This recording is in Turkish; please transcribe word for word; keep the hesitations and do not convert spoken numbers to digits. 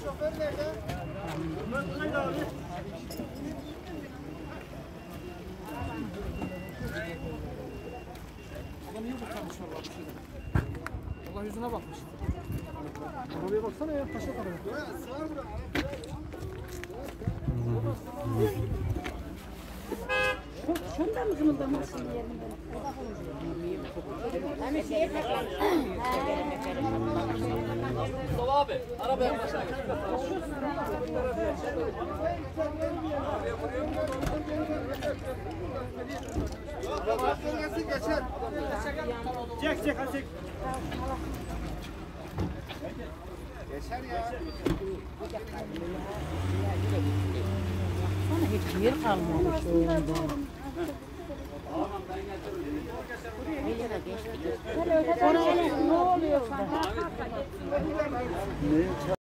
Şoför nerede? Adam niye kurtarmış valla bir şeyden? Allah yüzüne bakmış. Arabaya baksana ya, taşa kadar. Şunda mı zımıldamasın yerinden? Hani şeye takılmış. Mustafa abi, arabaya başla. Geçer. Çek çek hadi çek. Geçer ya. Sana hiç yer kalmamış orada. Oraya ne oluyor?